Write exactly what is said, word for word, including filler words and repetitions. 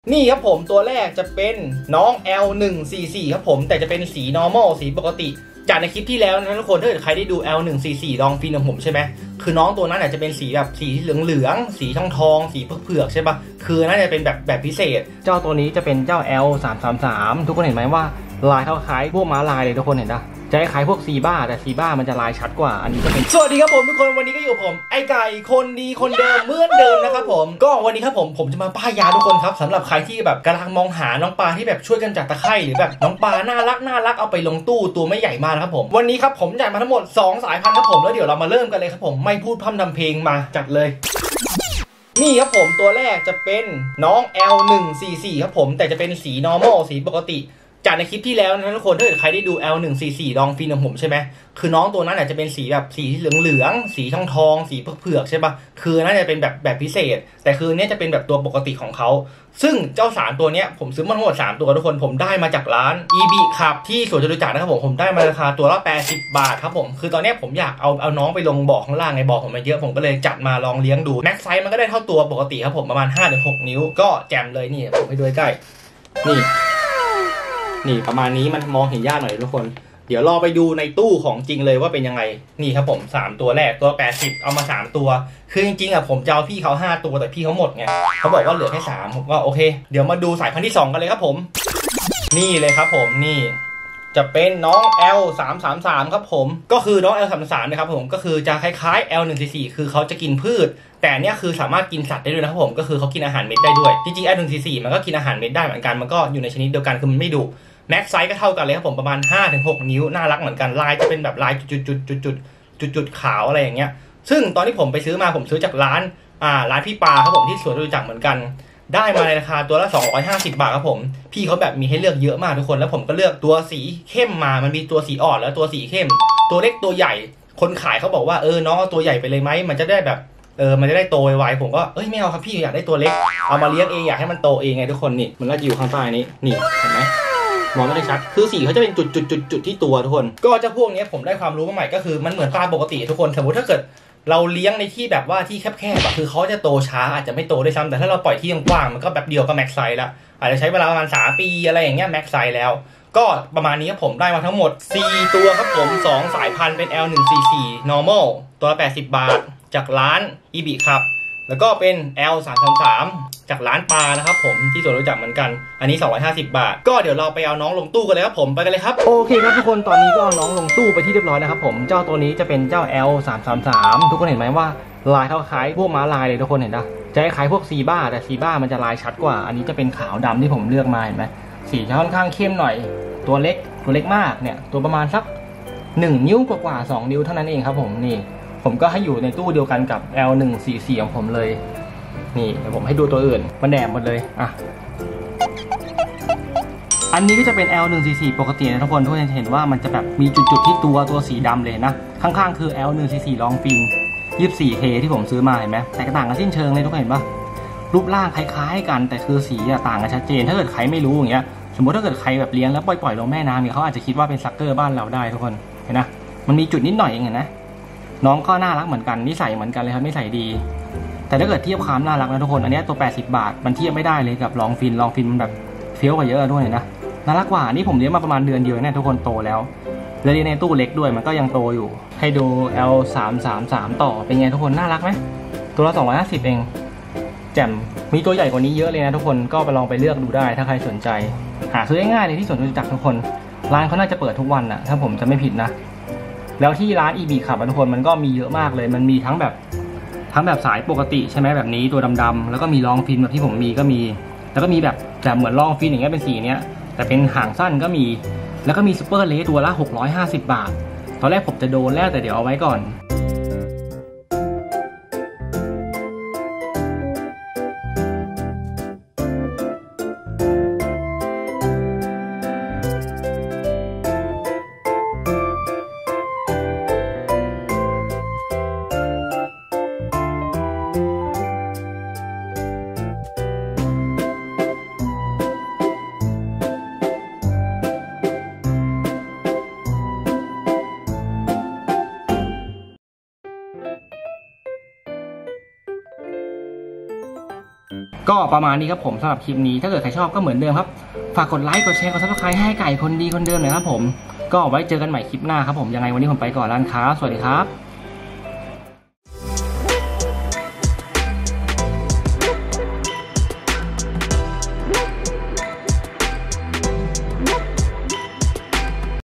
นี่ครับผมตัวแรกจะเป็นน้อง แอล หนึ่ง สี่ สี่ ครับผมแต่จะเป็นสี normal สีปกติจากในคลิปที่แล้วนะทุกคนถ้าเกิดใครได้ดู แอล หนึ่ง สี่ สี่ ลองฟินของผมใช่ไหมคือน้องตัวนั้นอาจจะเป็นสีแบบสีเหลืองๆสีทองทองสีเผือกๆใช่ปะคือน่าจะเป็นแบบแบบพิเศษเจ้าตัวนี้จะเป็นเจ้า แอล สาม สาม สาม ทุกคนเห็นไหมว่าลายเขาคล้ายพวกม้าลายเลยทุกคนเห็นปะจะคล้ายพวกซีบ้าแต่ซีบ้ามันจะลายชัดกว่าอันนี้ก็เป็นสวัสดีครับผมทุกคนวันนี้ก็อยู่ผมไอไก่คนดีคนเดิมเหมือนเดิมนะครับผมก็วันนี้ครับผมผมจะมาป้ายยาทุกคนครับสำหรับใครที่แบบกำลังมองหาน้องปลาที่แบบช่วยกันจับตะไคร่หรือแบบน้องปลาน่ารักน่ารักเอาไปลงตู้ตัวไม่ใหญ่มากครับผมวันนี้ครับผมจัดมาทั้งหมดสองสายพันธุ์ครับผมแล้วเดี๋ยวเรามาเริ่มกันเลยครับผมไม่พูดพร่ำทำเพลงมาจัดเลยนี่ครับผมตัวแรกจะเป็นน้อง แอล หนึ่ง สี่ สี่ ครับผมแต่จะเป็นสี normal สีปกติจากในคลิปที่แล้วนะทุกคนถ้าเกิดใครได้ดู แอล หนึ่ง สี่ สี่ ลองฟินของผมใช่ไหมคือน้องตัวนั้นอาจจะเป็นสีแบบสีเหลืองๆสีทองทองสีเผือกๆใช่ปะคือน่าจะเป็นแบบแบบพิเศษแต่คือเนี้ยจะเป็นแบบตัวปกติของเขาซึ่งเจ้าสารตัวเนี้ยผมซื้อมาทั้งหมดสามตัวทุกคนผมได้มาจากร้าน อี บี ครับที่สวนจตุจักรนะครับผมผมได้มาราคาตัวละแปดสิบบาทครับผมคือตอนนี้ผมอยากเอาเอาน้องไปลงบ่อข้างล่างไงบ่อผมมันเยอะผมก็เลยจัดมาลองเลี้ยงดูแม็กไซส์มันก็ได้เท่าตัวปกติครับผมประมาณ ห้าถึงหก นิ้วก็แจ่มเลยนี่ผมให้ดูใกล้นี่นี่ประมาณนี้มันมองเห็นยากหน่อยทุกคนเดี๋ยวรอไปดูในตู้ของจริงเลยว่าเป็นยังไงนี่ครับผมสามตัวแรกตัวแปดสิบเอามาสามตัวคือจริงๆอ่ะผมจะเอาพี่เขาห้าตัวแต่พี่เขาหมดไงเขาบอกว่าเหลือแค่สามผมก็โอเคเดี๋ยวมาดูสายพันธุ์ที่สองกันเลยครับผมนี่เลยครับผมนี่จะเป็นน้อง แอล สาม สาม สาม ครับผมก็คือน้อง แอล สาม สาม นะครับผมก็คือจะคล้ายๆ แอล หนึ่ง สี่ สี่ คือเขาจะกินพืชแต่เนี้ยคือสามารถกินสัตว์ได้ด้วยนะครับผมก็คือเขากินอาหารเม็ดได้ด้วยจริงๆ แอล หนึ่ง สี่ สี่ มันก็กินอาหารเม็ดได้เหมือนกันมันก็อยู่ในชนิดเดียวกันคือมันไม่ดุแม็กไซส์ก็เท่ากันเลยครับผมประมาณ ห้าถึงหก นิ้วน่ารักเหมือนกันลายจะเป็นแบบลายจุดๆๆๆๆๆขาวอะไรอย่างเงี้ยซึ่งตอนที่ผมไปซื้อมาผมซื้อจากร้านอ่าร้านพี่ปาครับผมที่สวนจตุจักรเหมือนกันได้มาในราคาตัวละสองร้อยห้าสิบบาทครับผมพี่เขาแบบมีให้เลือกเยอะมากทุกคนแล้วผมก็เลือกตัวสีเข้มมามันมีตัวสีอ่อนแล้วตัวสีเข้มตัวเล็กตัวใหญ่คนขายเขาบอกว่าเออน้องเอาตัวใหญ่ไปเลยไหมมันจะได้แบบเออมันจะได้โตไวๆผมก็เอ้ยไม่เอาครับพี่อยากได้ตัวเล็กเอามาเลี้ยงเองอยากให้มันโตเองไงทุกคนนี่มันก็อยู่ข้างใต้นี้นี่เห็นไหมมองไม่ได้ชัดคือสีเขาจะเป็นจุดจุดจุดจุดที่ตัวทุกคนก็จะพวกนี้ผมได้ความรู้มาใหม่ก็คือมันเหมือนปลาปกติทุกคนสมมติถ้าเกิดเราเลี้ยงในที่แบบว่าที่แคบๆคือเขาจะโตช้าอาจจะไม่โตได้ซ้ำแต่ถ้าเราปล่อยที่กว้างมันก็แบบเดียวก็แม็กไซส์ละอาจจะใช้เวลาประมาณสามปีอะไรอย่างเงี้ยแม็กไซส์แล้วก็ประมาณนี้ครับผมได้มาทั้งหมดสี่ตัวครับผมสองสายพันธุ์เป็น แอล หนึ่ง สี่ สี่ normal ตัวละแปดสิบบาทจากร้าน อี บี ครับแล้วก็เป็น แอล สาม สาม สาม จากร้านปลานะครับผมที่สวนรู้จักเหมือนกันอันนี้สองร้อยห้าสิบบาทก็เดี๋ยวเราไปเอาน้องลงตู้กันเลยครับผมไปกันเลยครับโอเคครับทุกคนตอนนี้ก็น้องลงตู้ไปที่เรียบร้อยนะครับผมเจ้าตัวนี้จะเป็นเจ้า แอล สาม สาม สาม ทุกคนเห็นไหมว่าลายเขาคล้ายพวกม้าลายเลยทุกคนเห็นปะจะคล้ายพวกซีบ้าแต่ซีบ้ามันจะลายชัดกว่าอันนี้จะเป็นขาวดำที่ผมเลือกมาเห็นไหมสีจะค่อนข้างเข้มหน่อยตัวเล็กตัวเล็กมากเนี่ยตัวประมาณสักหนึ่งนิ้วกว่าๆสองนิ้วเท่านั้นเองครับผมนี่ผมก็ให้อยู่ในตู้เดียวกันกับ แอล หนึ่ง สี่ สี่ ของผมเลยนี่เดี๋ยวผมให้ดูตัวอื่นมันแดมหมดเลยอ่ะอันนี้ก็จะเป็น แอล หนึ่ง สี่ สี่ ปกตินะทุกคนทุกคนจะเห็นว่ามันจะแบบมีจุดๆที่ตัวตัวสีดำเลยนะข้างๆคือ แอล หนึ่ง สี่ สี่ ลองฟิน ยี่สิบสี่เค ที่ผมซื้อมาเห็นไหมแต่ต่างกันสิ้นเชิงเลยทุกคนเห็นปะรูปร่างคล้ายๆกันแต่คือสีต่างกันชัดเจนถ้าเกิดใครไม่รู้อย่างเงี้ยสมมติถ้าเกิดใครแบบเลี้ยงแล้วปล่อยๆลงแม่น้ำเนี่ยเขาอาจจะคิดว่าเป็นซักเกอร์บ้านเราได้ทุกคนเห็นนะมันมีจุดนิดหน่อยเองเห็นนะน้องก็น่ารักเหมือนกันนิสัยเหมือนกันเลยครับนิสัยดีแต่ถ้าเกิดเทียบความน่ารักนะทุกคนอันนี้ตัวแปดสิบบาทมันเทียบไม่ได้เลยกับลองฟินลองฟินมันแบบเฟี้ยวกว่าเยอะด้วยนะน่ารักกว่านี่ผมเลี้ยงมาประมาณเดือนเดียวเนี่ยทุกคนโตแล้วแล้วเลี้ยงในตู้เล็กด้วยมันก็ยังโตอยู่ให้ดู แอล สาม สาม สาม ต่อเป็นไงทุกคนน่ารักไหมตัวละสองร้อยห้าสิบเองแจ่มมีตัวใหญ่กว่านี้เยอะเลยนะทุกคนก็ไปลองไปเลือกดูได้ถ้าใครสนใจหาซื้อง่ายๆเลยที่สวนจตุจักรทุกคนร้านเขาน่าจะเปิดทุกวันนะถ้าผมจะไม่ผิดนะแล้วที่ร้าน อี บี ครับทุกคนมันก็มีเยอะมากเลยมันมีทั้งแบบทั้งแบบสายปกติใช่ไหมแบบนี้ตัวดำๆแล้วก็มีลองฟินแบบที่ผมมีก็มีแล้วก็มีแบบแบบเหมือนลองฟินอย่างเงี้ยเป็นสีเนี้ยแต่เป็นหางสั้นก็มีแล้วก็มีซูเปอร์เลสตัวละหกร้อยห้าสิบบาทตอนแรกผมจะโดนแล้วแต่เดี๋ยวเอาไว้ก่อนก็ประมาณนี้ครับผมสำหรับคลิปนี้ถ้าเกิดใครชอบก็เหมือนเดิมครับฝากกดไลค์กดแชร์กดซับสไครต์ให้ไก่คนดีคนเดิมหน่อยครับผมก็ไว้เจอกันใหม่คลิปหน้าครับผมยังไงวันนี้ผมไปก่อนแล้วครับสวัสดีครับ